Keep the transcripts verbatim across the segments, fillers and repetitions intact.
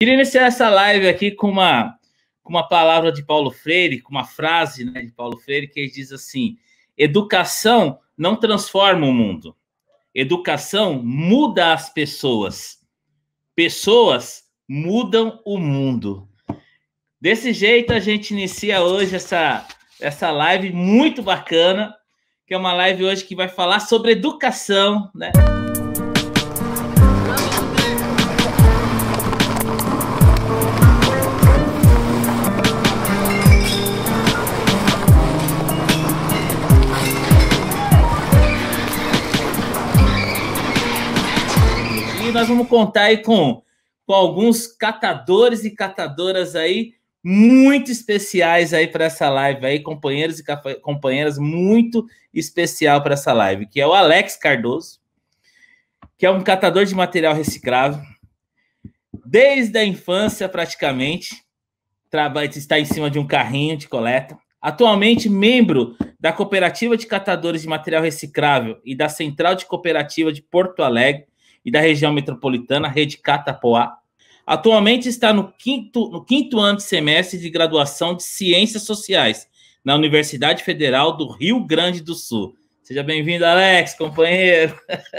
Queria iniciar essa live aqui com uma, com uma palavra de Paulo Freire, com uma frase, né, de Paulo Freire, que ele diz assim: educação não transforma o mundo. Educação muda as pessoas. Pessoas mudam o mundo. Desse jeito, a gente inicia hoje essa, essa live muito bacana, que é uma live hoje que vai falar sobre educação, né? E nós vamos contar aí com, com alguns catadores e catadoras aí muito especiais aí para essa live aí, companheiros e companheiras muito especial para essa live, que é o Alex Cardoso, que é um catador de material reciclável, desde a infância praticamente, trabalha, está em cima de um carrinho de coleta, atualmente membro da Cooperativa de Catadores de Material Reciclável e da Central de Cooperativa de Porto Alegre e da região metropolitana, Rede Catapoá. Atualmente está no quinto, no quinto ano de semestre de graduação de Ciências Sociais na Universidade Federal do Rio Grande do Sul. Seja bem-vindo, Alex, companheiro.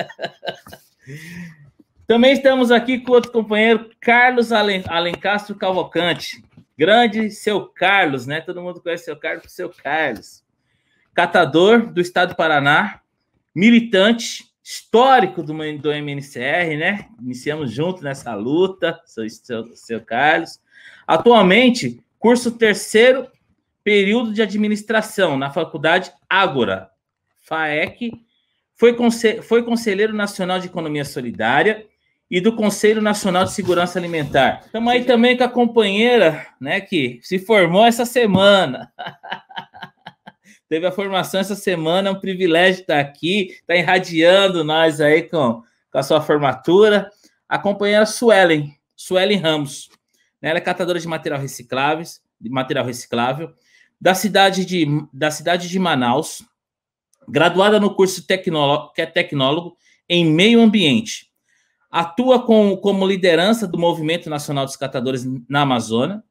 Também estamos aqui com outro companheiro, Carlos Alen, Alencastro Cavalcante. Grande seu Carlos, né? Todo mundo conhece seu Carlos, seu Carlos. Catador do estado do Paraná, militante histórico do, do M N C R, né? Iniciamos juntos nessa luta, seu, seu, seu Carlos. Atualmente, curso terceiro período de administração na Faculdade Ágora, FAEC. Foi, conse foi conselheiro nacional de Economia Solidária e do Conselho Nacional de Segurança Alimentar. Estamos aí também com a companheira, né, que se formou essa semana. Teve a formação essa semana, é um privilégio estar aqui, está irradiando nós aí com, com a sua formatura. A companheira Suelen, Suelen Ramos, né? Ela é catadora de material reciclável, de material reciclável da cidade de, da cidade de Manaus, graduada no curso tecnólogo, que é tecnólogo em meio ambiente. Atua com, como liderança do Movimento Nacional dos Catadores na Amazônia.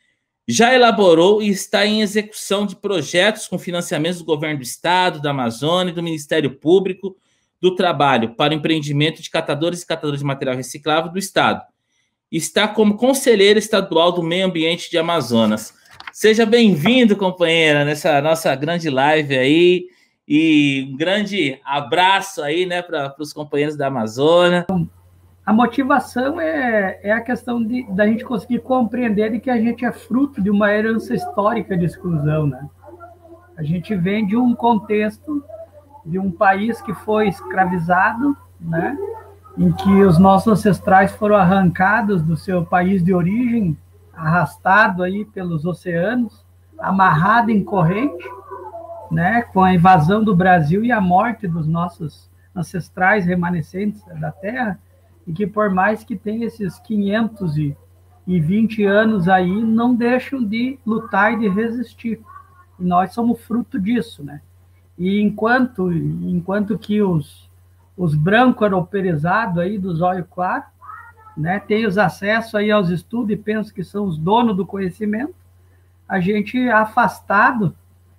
Já elaborou e está em execução de projetos com financiamentos do governo do estado, da Amazônia e do Ministério Público do Trabalho para o empreendimento de catadores e catadores de material reciclável do estado. Está como conselheira estadual do meio ambiente de Amazonas. Seja bem-vindo, companheira, nessa nossa grande live aí, e um grande abraço aí, né, para os companheiros da Amazônia. A motivação é, é a questão de, da gente conseguir compreender de que a gente é fruto de uma herança histórica de exclusão, né? A gente vem de um contexto de um país que foi escravizado, né? Em que os nossos ancestrais foram arrancados do seu país de origem, arrastado aí pelos oceanos, amarrado em corrente, né? Com a invasão do Brasil e a morte dos nossos ancestrais remanescentes da terra. E que por mais que tenha esses quinhentos e vinte anos aí, não deixam de lutar e de resistir. E nós somos fruto disso, né? E enquanto, enquanto que os, os brancos europeanizados aí, dos olhos claros, né, têm os acessos aí aos estudos e pensam que são os donos do conhecimento, a gente é afastado,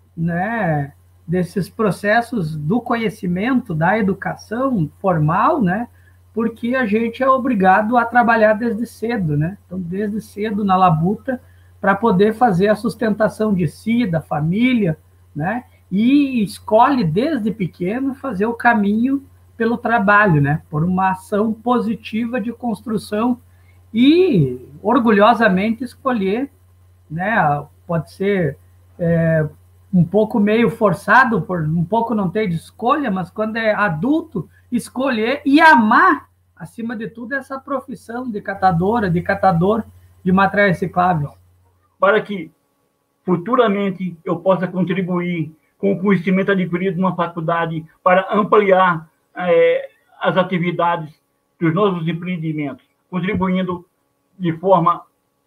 né, desses processos do conhecimento, da educação formal, né, porque a gente é obrigado a trabalhar desde cedo, né? Então, desde cedo na labuta, para poder fazer a sustentação de si, da família, né? E escolhe desde pequeno fazer o caminho pelo trabalho, né? Por uma ação positiva de construção e orgulhosamente escolher, né? Pode ser é, um pouco meio forçado, por um pouco não ter de escolha, mas quando é adulto, escolher e amar, acima de tudo, essa profissão de catadora, de catador de material reciclável. Para que futuramente eu possa contribuir com o conhecimento adquirido numa faculdade para ampliar é, as atividades dos nossos empreendimentos, contribuindo de forma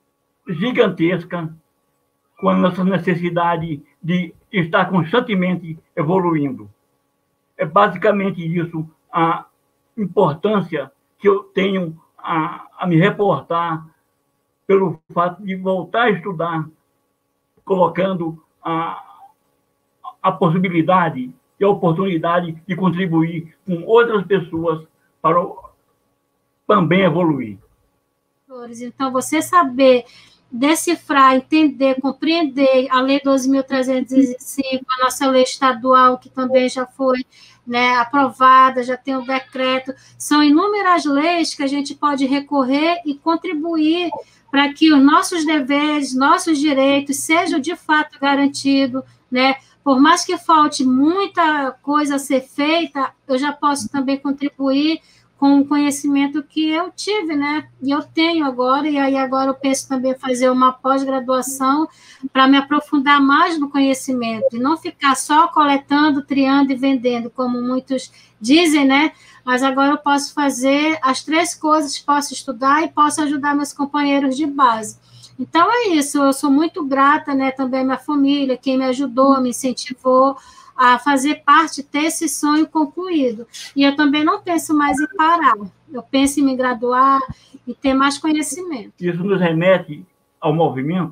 gigantesca com a nossa necessidade de estar constantemente evoluindo. É basicamente isso a importância que eu tenho a, a me reportar pelo fato de voltar a estudar, colocando a, a possibilidade e a oportunidade de contribuir com outras pessoas para o, também evoluir. Então, você saber decifrar, entender, compreender a Lei doze mil trezentos e cinco, a nossa lei estadual, que também já foi, né, aprovada, já tem o decreto, são inúmeras leis que a gente pode recorrer e contribuir para que os nossos deveres, nossos direitos sejam de fato garantidos, né? Por mais que falte muita coisa a ser feita, eu já posso também contribuir com o conhecimento que eu tive, né? E eu tenho agora, e aí agora eu penso também fazer uma pós-graduação para me aprofundar mais no conhecimento, e não ficar só coletando, triando e vendendo, como muitos dizem, né? Mas agora eu posso fazer as três coisas, posso estudar e posso ajudar meus companheiros de base. Então é isso, eu sou muito grata, né? Também à minha família, quem me ajudou, me incentivou a fazer parte, ter esse sonho concluído. E eu também não penso mais em parar, eu penso em me graduar e ter mais conhecimento. Isso nos remete ao movimento.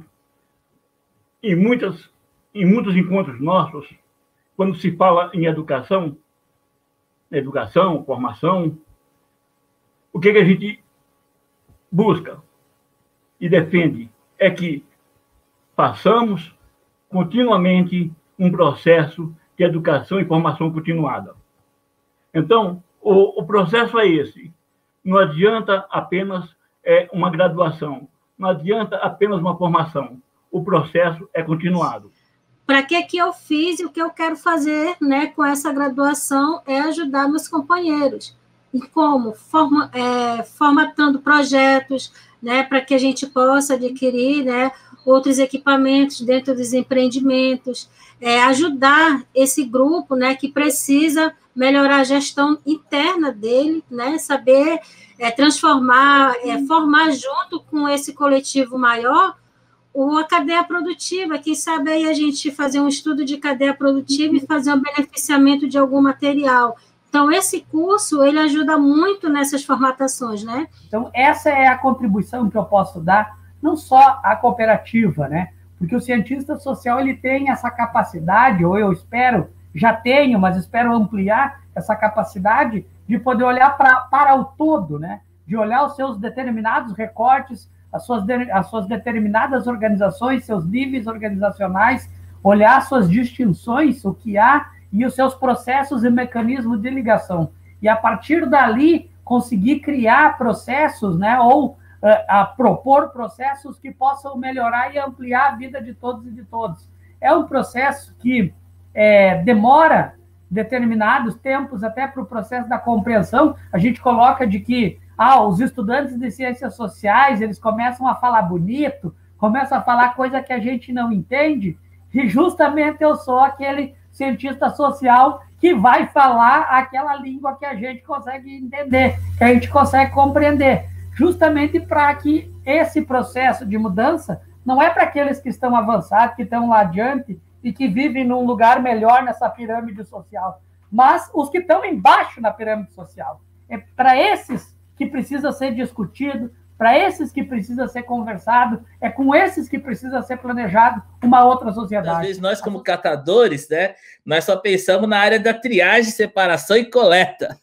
Em, muitas, em muitos encontros nossos, quando se fala em educação, educação, formação, o que, que a gente busca e defende é que façamos continuamente um processo de educação e formação continuada. Então, o, o processo é esse. Não adianta apenas é, uma graduação, não adianta apenas uma formação. O processo é continuado. Para que que eu fiz e o que eu quero fazer, né, com essa graduação é ajudar meus companheiros. E como? Forma, é, formatando projetos, né, para que a gente possa adquirir, né, outros equipamentos dentro dos empreendimentos, é, ajudar esse grupo, né, que precisa melhorar a gestão interna dele, né, saber é, transformar, é, formar junto com esse coletivo maior a cadeia produtiva. Quem sabe aí a gente fazer um estudo de cadeia produtiva e fazer um beneficiamento de algum material. Então, esse curso, ele ajuda muito nessas formatações, né? Então, essa é a contribuição que eu posso dar, não só à cooperativa, né? Porque o cientista social, ele tem essa capacidade, ou eu espero, já tenho, mas espero ampliar essa capacidade de poder olhar pra, para o todo, né? De olhar os seus determinados recortes, as suas, de, as suas determinadas organizações, seus níveis organizacionais, olhar as suas distinções, o que há, e os seus processos e mecanismos de ligação. E, a partir dali, conseguir criar processos, né, ou uh, a propor processos que possam melhorar e ampliar a vida de todos e de todos. É um processo que é, demora determinados tempos até para o processo da compreensão. A gente coloca de que ah, os estudantes de ciências sociais, eles começam a falar bonito, começam a falar coisa que a gente não entende, e justamente eu sou aquele cientista social que vai falar aquela língua que a gente consegue entender, que a gente consegue compreender, justamente para que esse processo de mudança não é para aqueles que estão avançados, que estão lá adiante e que vivem num lugar melhor nessa pirâmide social, mas os que estão embaixo na pirâmide social. É para esses que precisa ser discutido, para esses que precisa ser conversado, é com esses que precisa ser planejado uma outra sociedade. Às vezes nós, como catadores, né, nós só pensamos na área da triagem, separação e coleta.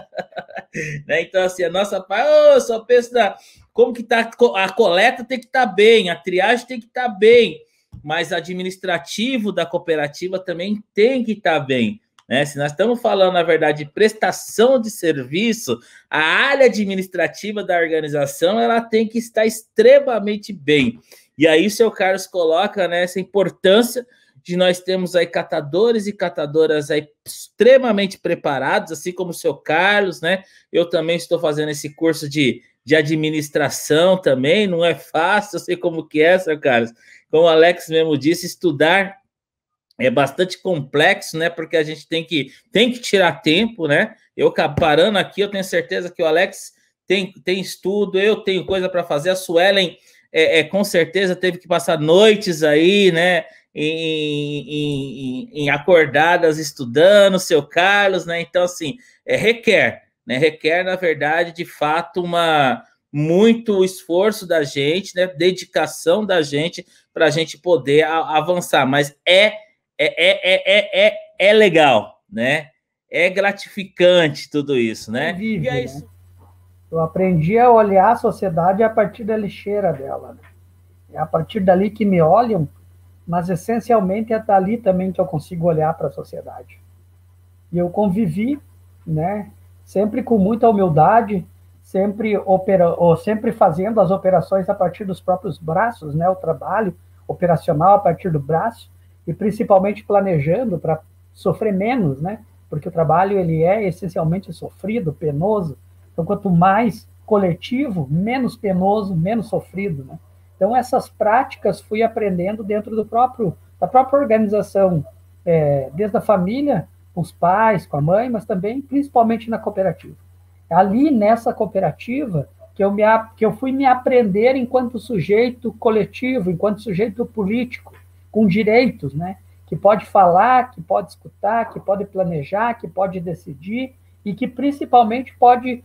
Né? Então, assim, a nossa parte, oh, eu só penso na como que tá, a coleta tem que estar tá bem, a triagem tem que estar tá bem, mas administrativo da cooperativa também tem que estar tá bem. Né? Se nós estamos falando, na verdade, de prestação de serviço, a área administrativa da organização ela tem que estar extremamente bem. E aí o seu Carlos coloca, né, essa importância de nós termos aí catadores e catadoras aí extremamente preparados, assim como o seu Carlos, né? Eu também estou fazendo esse curso de, de administração também, não é fácil, eu sei como que é, seu Carlos. Como o Alex mesmo disse, estudar é bastante complexo, né? Porque a gente tem que, tem que tirar tempo, né? Eu parando aqui, eu tenho certeza que o Alex tem, tem estudo, eu tenho coisa para fazer. A Suelen, é, é, com certeza, teve que passar noites aí, né? Em, em, em acordadas estudando, o seu Carlos, né? Então, assim, é, requer, né? Requer, na verdade, de fato, uma, muito esforço da gente, né? Dedicação da gente para a gente poder a, avançar. Mas é, é, é, é, é, é legal, né? É gratificante tudo isso, né? Vive, e é né? isso. Eu aprendi a olhar a sociedade a partir da lixeira dela. Né? É a partir dali que me olham, mas essencialmente é dali também que eu consigo olhar para a sociedade. E eu convivi, né, sempre com muita humildade, sempre, opera, ou sempre fazendo as operações a partir dos próprios braços, né, o trabalho operacional a partir do braço, e principalmente planejando para sofrer menos, né, porque o trabalho ele é essencialmente sofrido, penoso. Então, quanto mais coletivo, menos penoso, menos sofrido, né? Então, essas práticas fui aprendendo dentro do próprio, da própria organização, é, desde a família, com os pais, com a mãe, mas também, principalmente, na cooperativa. Ali, nessa cooperativa, que eu, me, que eu fui me aprender enquanto sujeito coletivo, enquanto sujeito político, com direitos, né? Que pode falar, que pode escutar, que pode planejar, que pode decidir e que, principalmente, pode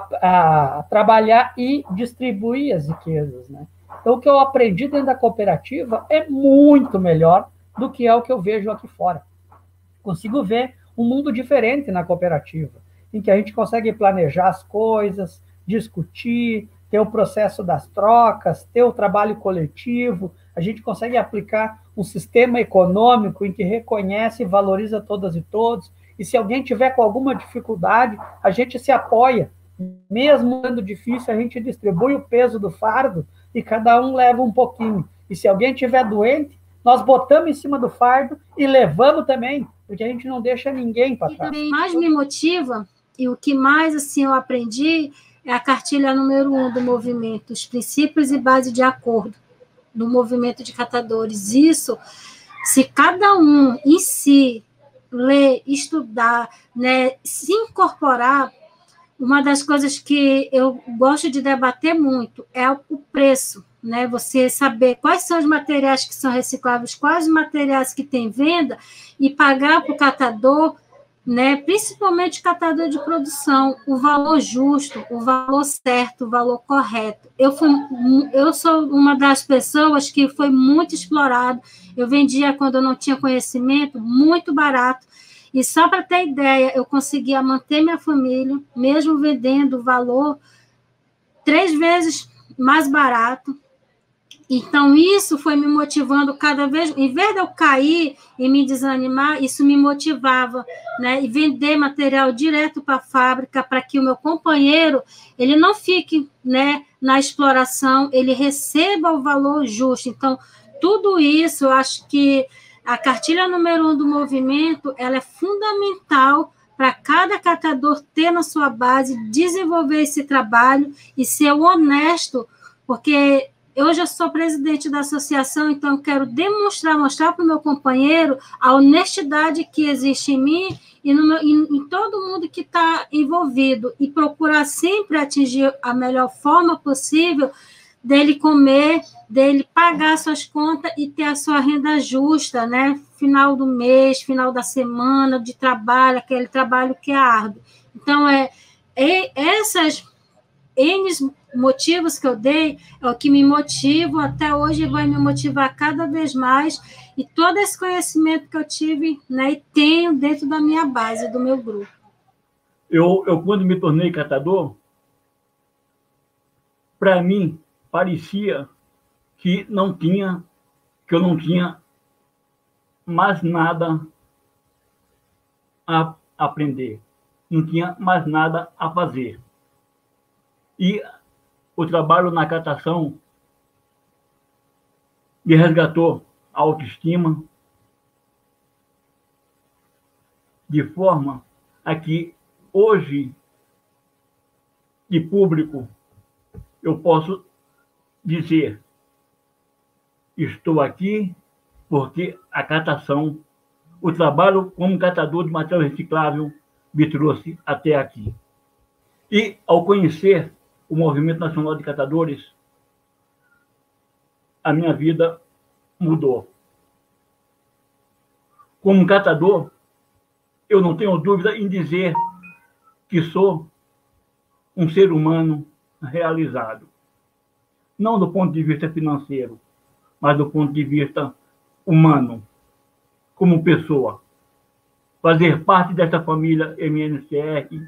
a, a, trabalhar e distribuir as riquezas, né? Então, o que eu aprendi dentro da cooperativa é muito melhor do que é o que eu vejo aqui fora. Consigo ver um mundo diferente na cooperativa, em que a gente consegue planejar as coisas, discutir, ter o processo das trocas, ter o trabalho coletivo, a gente consegue aplicar um sistema econômico em que reconhece e valoriza todas e todos, e se alguém tiver com alguma dificuldade, a gente se apoia. Mesmo sendo difícil, a gente distribui o peso do fardo e cada um leva um pouquinho. E se alguém estiver doente, nós botamos em cima do fardo e levamos também, porque a gente não deixa ninguém para trás. O que mais me motiva e o que mais assim eu aprendi é a cartilha número um do movimento, os princípios e base de acordo do movimento de catadores. Isso, se cada um em si ler, estudar, né, se incorporar. Uma das coisas que eu gosto de debater muito é o preço, né? Você saber quais são os materiais que são recicláveis, quais os materiais que têm venda e pagar para o catador, né? Principalmente o catador de produção, o valor justo, o valor certo, o valor correto. Eu, fui, eu sou uma das pessoas que foi muito explorado. Eu vendia, quando eu não tinha conhecimento, muito barato. E só para ter ideia, eu conseguia manter minha família, mesmo vendendo o valor três vezes mais barato. Então, isso foi me motivando cada vez... Em vez de eu cair e me desanimar, isso me motivava, né? E vender material direto para a fábrica, para que o meu companheiro ele não fique, né, na exploração, ele receba o valor justo. Então, tudo isso, eu acho que a cartilha número um do movimento, ela é fundamental para cada catador ter na sua base, desenvolver esse trabalho e ser honesto, porque eu já sou presidente da associação, então eu quero demonstrar, mostrar para o meu companheiro a honestidade que existe em mim e no meu, em, em todo mundo que está envolvido, e procurar sempre atingir a melhor forma possível dele comer, dele pagar suas contas e ter a sua renda justa, né? Final do mês, final da semana, de trabalho, aquele trabalho que é árduo. Então, é, é essas N motivos que eu dei é o que me motivam até hoje e vai me motivar cada vez mais, e todo esse conhecimento que eu tive, né, e tenho dentro da minha base, do meu grupo. Eu, eu quando me tornei catador, para mim, parecia que não tinha, que eu não tinha mais nada a aprender, não tinha mais nada a fazer. E o trabalho na catação me resgatou a autoestima, de forma a que hoje, de público, eu posso dizer: estou aqui porque a catação, o trabalho como catador de material reciclável me trouxe até aqui. E, ao conhecer o Movimento Nacional de Catadores, a minha vida mudou. Como catador, eu não tenho dúvida em dizer que sou um ser humano realizado. Não do ponto de vista financeiro, mas do ponto de vista humano, como pessoa. Fazer parte dessa família M N C R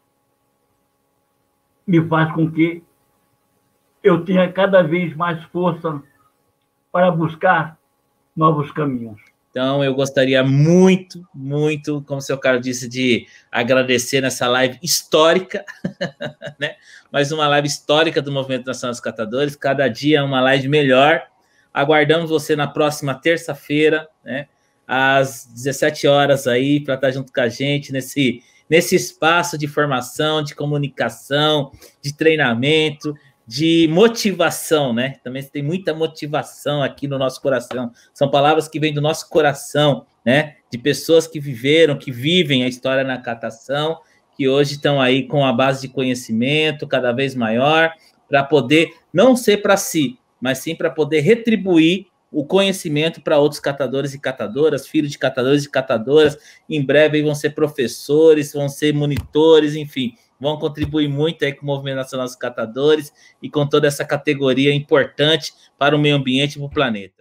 me faz com que eu tenha cada vez mais força para buscar novos caminhos. Então, eu gostaria muito, muito, como o seu Carlos disse, de agradecer nessa live histórica, né? Mais uma live histórica do Movimento Nacional dos Catadores, cada dia é uma live melhor. Aguardamos você na próxima terça-feira, né? Às dezessete horas aí, para estar junto com a gente nesse, nesse espaço de formação, de comunicação, de treinamento, de motivação, né? Também tem muita motivação aqui no nosso coração. São palavras que vêm do nosso coração, né? De pessoas que viveram, que vivem a história na catação, que hoje estão aí com a base de conhecimento cada vez maior, para poder não ser para si, mas sim para poder retribuir o conhecimento para outros catadores e catadoras, filhos de catadores e catadoras. Em breve aí vão ser professores, vão ser monitores, enfim, vão contribuir muito aí com o Movimento Nacional dos Catadores e com toda essa categoria importante para o meio ambiente e para o planeta.